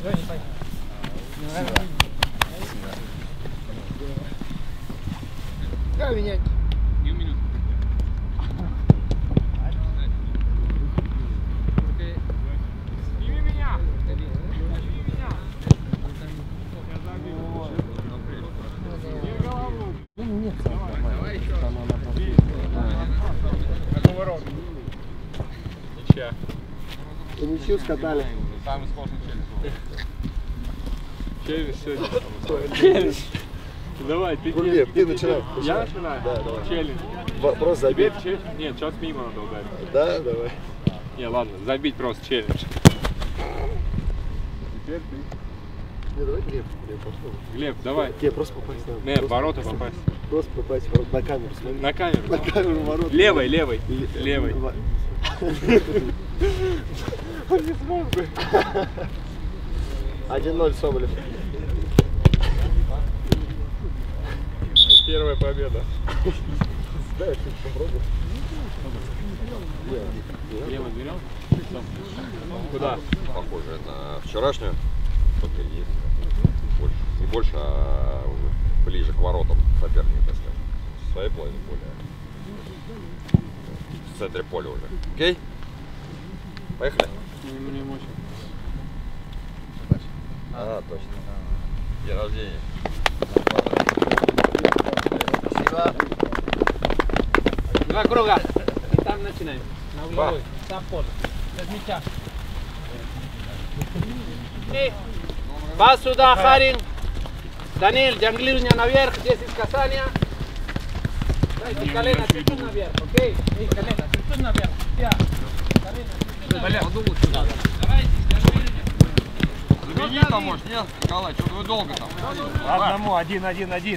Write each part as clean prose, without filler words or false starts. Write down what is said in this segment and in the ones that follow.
Как менять? И un minuto. Сними меня! Сними меня! Нет, Давай еще. Какого рода? Ничья. ничью скатали. Самый сложный Челлендж сегодня. Челлендж. Давай, ты начинай. Я начинаю? Да, давай. Челлендж. Просто забить. Тебе челлендж? Нет, сейчас мимо надо ударить. Да, давай. Не, ладно, забить просто челлендж. Теперь ты. Не, давай Глеб. Глеб, пошел. Глеб, давай. Тебе просто попасть надо. Не, в ворота попасть. Просто попасть в ворота. На камеру смотри. На камеру. На камеру в ворота. Левой, левой. Левой. Он не смог бы. 1-0 Соболев. Первая победа. Да, я чуть попробую. Левой берем? Куда? Похоже на вчерашнюю, только есть больше, не больше, а уже ближе к воротам соперника, так сказать. В своей половине более в центре поля уже. Окей? Поехали? Мне мощно. А, точно. День рождения. Спасибо. Два круга. И там начинаем. На угловой. Саппорт. Без мяча. Пас сюда, Харин. Данил, джанглирование наверх. Здесь из касания. Дайте колено чуть-чуть наверх, окей? И колено чуть-чуть наверх. Я. Колено чуть-чуть наверх. Давайте, джанглирование. Замени там, может, нет, Николай, что-то вы долго там. Одному, 1-1-1.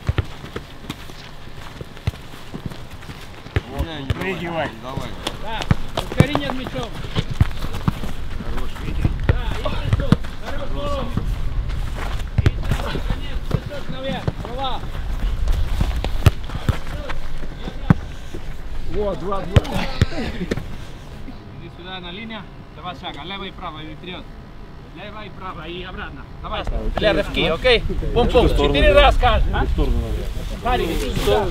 Прыгивай. Давай. Да, ускори над мячом. Хорош, видишь? Да, и песок. Хорошо. И так, конец, песок наверх. Права. Вот, 2-2. Иди сюда на линию. Два шага, лево и право, и вперед. Лево и право, и обратно. Давай. Для рывки, окей? Пум-пум. 4 раза каждый. Парень, иди сюда.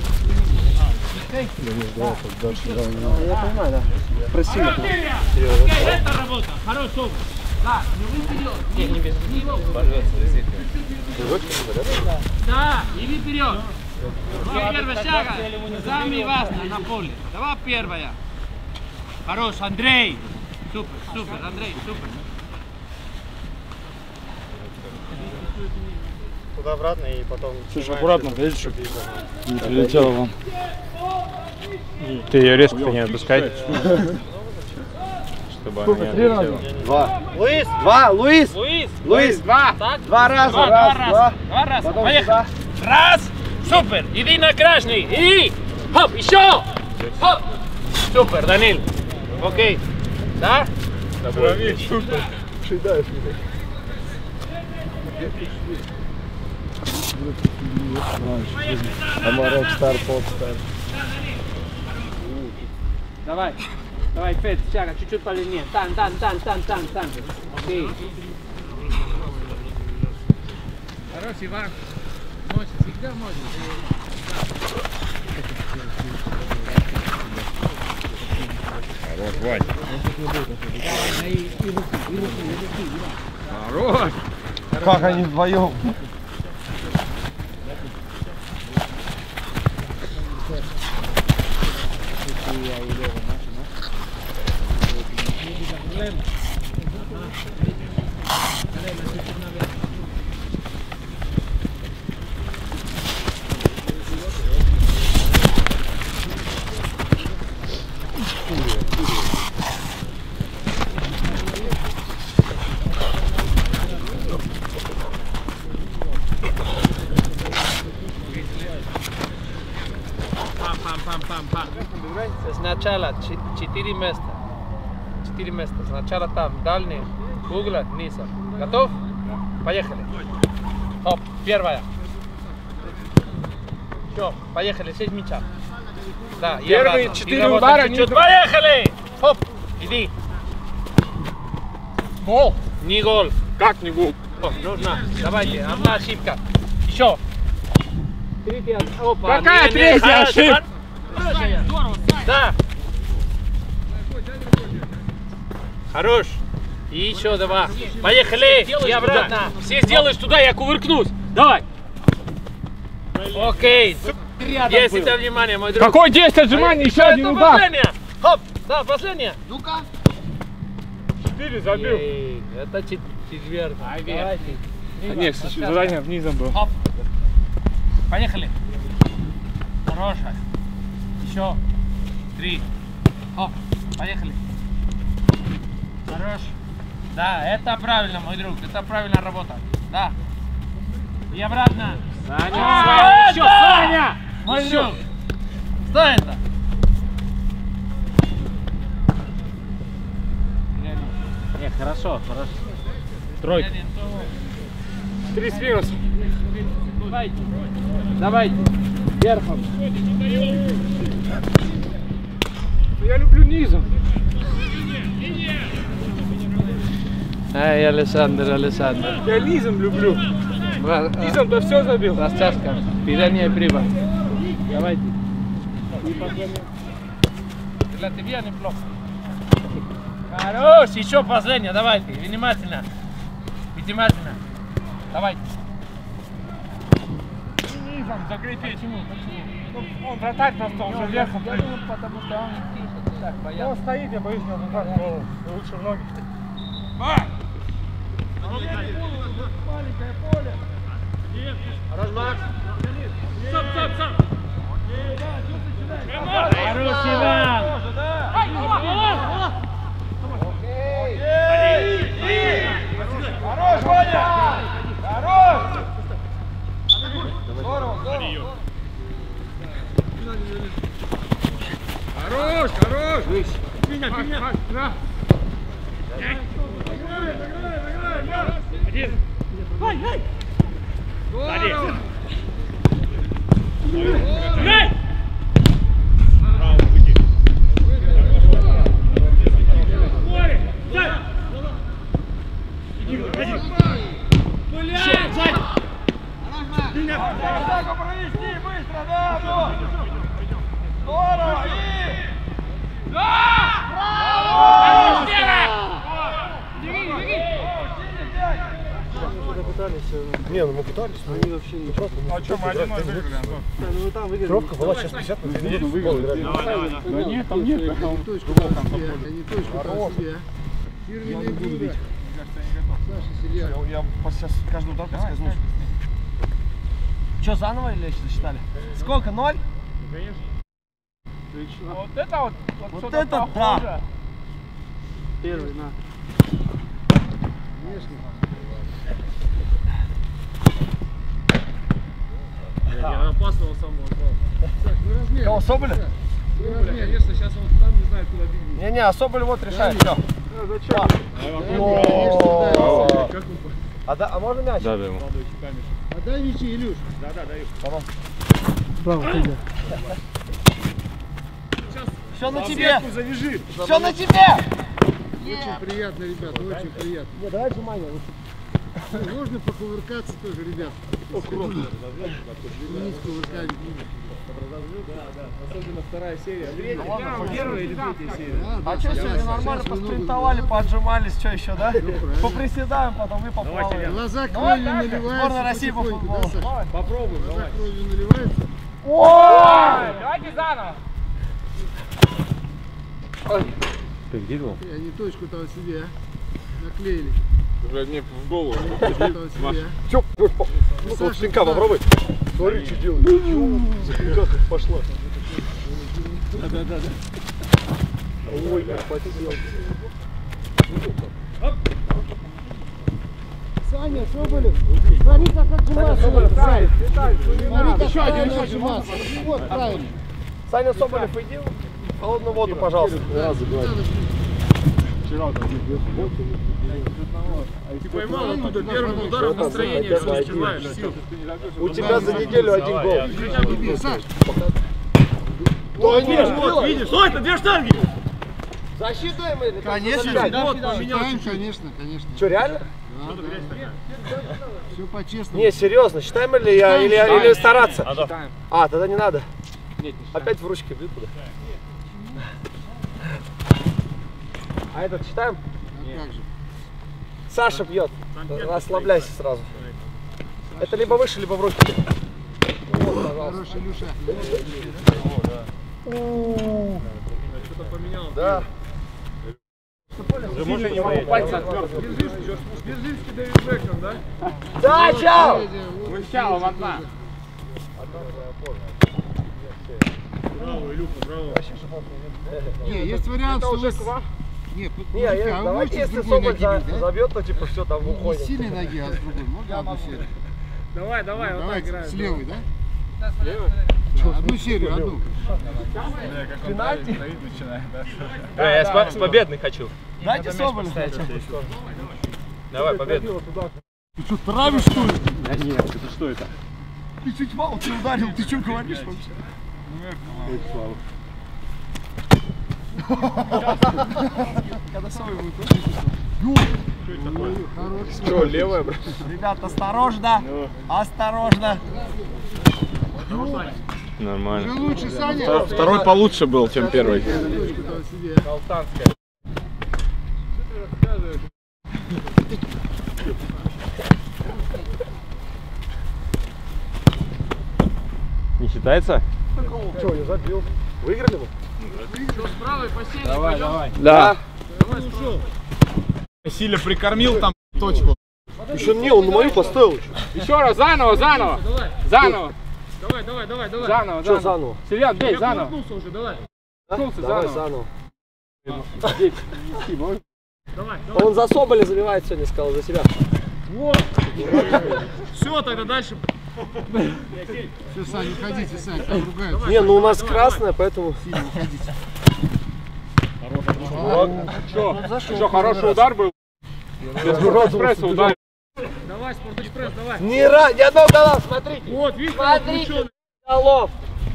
Я понимаю, да. Прости. Окей, это работа. Хорошо. Да, не вперед. Не без него. Да, иди вперед. Первая шага. Сами вас на поле. Давай первая. Хорош, Андрей. Супер, супер, Андрей, супер. Туда-обратно и потом... Слушай, аккуратно, видишь, чтобы не прилетело вам. Ты ее резко не отпускай. Чтобы она не отлетела. 2. Луис! 2! Луис! Луис! Луис! 2! Так? 2 раза! Два Раз, раза. два. Два раза. Потом Поехали. сюда. Раз. Супер. Иди на красный. Иди. Хоп, еще. Хоп. Супер, Данил. Окей. Да? Супер. Шидаешь. Амарок, стар, попстар. Давай. Давай, Фед, шага, чуть-чуть подлиннее. Тан. Окей. Хорош, Иван. Можно, всегда можно. Хорош, Вань. Хорош. Как они вдвоем? Пам. Сначала 4 места. 4 места. Сначала там, дальний, угол, низа. Готов? Поехали. Хоп, первая. Все, поехали, 6 мяча. Да, Первые 4 удара. Поехали! Хоп, иди. Гол. Не гол. Как не гол? Нужно. Давайте, одна ошибка. Еще. Третья. Опа. Какая третья ошибка? Да. Хорош. И еще два. Поехали. И обратно. Все сделаешь туда, я кувыркнусь. Давай. Окей. 10 внимание, мой друг. Какой 10 отжиманий? Еще один удар. Последнее. Хоп. Да, последнее. Ну-ка. 4 забил. Ей, это четвертый. Давайте. Нет, задание внизом был. Хоп. Поехали. Хорошая. Еще. 3. Хоп. Поехали. Хорош. Да, это правильно, мой друг. Это правильная работа. Да. И обратно. Саня! Еще, Саня! Мой друг. Что это? Нет, хорошо, хорошо. Тройка. 3 с минусом. Давайте. Давайте. Верхом. Я люблю низом. Эй, Александр. Я низом люблю. Низом-то все забил. Растяжка. Пирание приба. Давайте. Для тебя неплохо. Хорош. Еще последнее. Давайте. Внимательно. Внимательно. Давайте. Низом закрепить. Почему? Он вратарь просто, он же верхом. Потому что он тише. Так, боялся. Он стоит, я боюсь, не назад голову. Лучше в ноги. Маленькое поле. Размах. Хорош, Иван. Хорош, Ваня! Хорош! Здорово, здорово. Хорош, хорош! Меня. Один. Здорово! Провести быстро, да, вот. Здорово! И... Да! Браво! Не, ну мы пытались, но они вообще не просто. А что, мы 1-0 выиграли, Антон? Трёпка была сейчас 50 минут. Да нет, там нет. Они точку там себе. Фирменный буду бить. Саша, Силья. Я сейчас каждый удар подскользнусь. Что, заново или засчитали? Сколько? 0? Вот это вот. Вот это да! Первый, на. Внешний. Я опасного самого. Саш, ну размер. Кого, Соболя? Ну размер. Конечно, сейчас он там не знает, куда бегать. Не-не, а Соболь вот решает. Все. А можно мяч? Да, ему. Отдай мячи, Илюш. Да, даю. Все на тебе! Завяжи. Все на тебе! Очень приятно, ребята, очень приятно. Не, давай отжимания. Можно покувыркаться тоже, ребят. Сменить кувыркание. Особенно вторая серия. Первая или третья серия? А что сегодня нормально поспринтовали, поотжимались, что еще, да? Поприседаем потом и поплаваем. Глаза кровью наливаются. Сборная России по потихоньку, футболу. да, Саша? Попробуем, Глаза давай. кровью наливаются. Давайте заново. И они точку там себе наклеили. Уже мне в голову. Там себе. Че, ну-ка вот щенка попробуй. Смотри, что делает. Как пошла. Да. Ой, как потел. Саня, Соболев, смотри, как отжиматься. Смотри, как правильно отжиматься. Вот, правильно. Саня Соболев, иди в холодную воду, пожалуйста. Ты поймал оттуда первым ударом настроение, что начинаешь. У тебя за неделю 1 гол. Саш, Вот, видишь? Что это? 2 штанги! Засчитаем или? конечно, Засчитаем. считаем, конечно. Что, реально? Все по-честному. Не, серьезно, считаем или стараться? А, тогда не надо. Нет, не Опять в ручке бьют туда. А этот считаем? А как же? Саша бьет. Расслабляйся сразу. Это либо выше, либо в руки. Вот, пожалуйста. Хороший Илюша. Да. пальца отвёртывать. Бежишки дают бэком, да? Да, чао! Мы с Чалом одна. Браво, Илюха, браво. Не, есть вариант, что уже вы... Не, давайте, если Соболь забьет, то типа все, там Не уходим. с сильной ноги, а с другой. Можно одну серию? Давай, вот так Давайте играем. с левой, да? Да, одну серию, одну. Пенальти? Я с победный хочу. Дайте Соболь. Давай, победный. Ты что, травишь, что ли? Да нет, это что это? Ты чуть мало ты ударил, ты что говоришь вообще? Когда Соболь будет Что, левая, брат? Ребят, осторожно! Осторожно! Нормально. Уже лучше, Саня. Второй получше был, чем первый. Не считается? Что, я забил? Выиграли мы? Давай, давай. Да. Давай, ушел. Силя прикормил там точку. Еще мне, он на мою поставил. Еще раз, заново. Давай. Заново. Давай. Заново. Что заново? Сильвян, бей, Я заново. кувыркнулся уже, давай. Давай заново. Давай. Он за Соболя забивает сегодня, сказал, за себя. Все, тогда дальше. Все, Саня, уходите, Саня, там ругаются. Не, ну у нас красная, поэтому... Сильно уходите. Что, хороший удар был? Без экспресса удар. Давай, спортэкспресс, давай. Ни одного гола, смотрите. Вот, видишь, Смотрите, голов.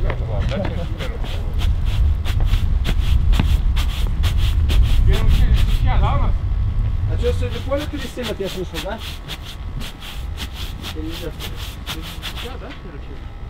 А что, сегодня поле перестелят, я слышал, да? Или нет? да, короче?